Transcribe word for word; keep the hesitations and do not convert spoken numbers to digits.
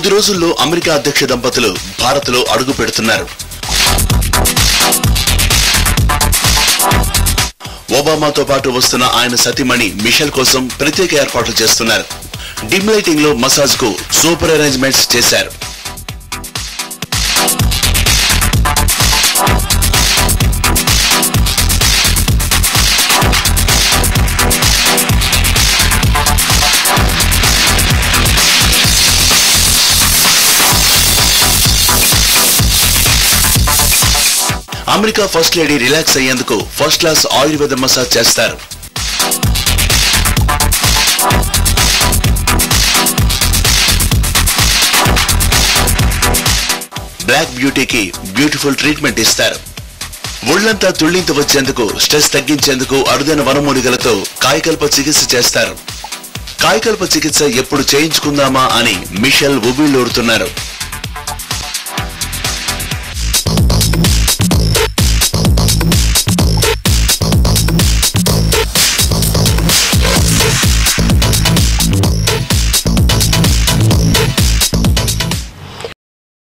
కొద్ది రోజుల్లో అమెరికా అధ్యక్ష దంపతులు భారత్లో అడుగు పెడుతున్నారు. ఒబామాతో పాటు వస్తున్న ఆయన సతీమణి మిషెల్ కోసం ప్రత్యేక ఏర్పాట్లు చేస్తున్నారు. డిమ్ లైటింగ్ లో మసాజ్ కు సూపర్ అరేంజ్మెంట్స్ చేశారు. అమెరికా ఫస్ట్ లేడీ రిలాక్స్ అయ్యేందుకు ఫస్ట్ క్లాస్ ఆయుర్వేద మసాజ్ చేస్తారు. బ్లాక్ బ్యూటీకి బ్యూటిఫుల్ ట్రీట్మెంట్ ఇస్తారు. ఒళ్లంతా తుళ్లింత వచ్చేందుకు, స్ట్రెస్ తగ్గించేందుకు అరుదైన వనమూలికలతో కాయకల్ప చికిత్స చేస్తారు. కాయకల్ప చికిత్స ఎప్పుడు చేయించుకుందామా అని మిషెల్ ఉబిళ్లూరుతున్నారు.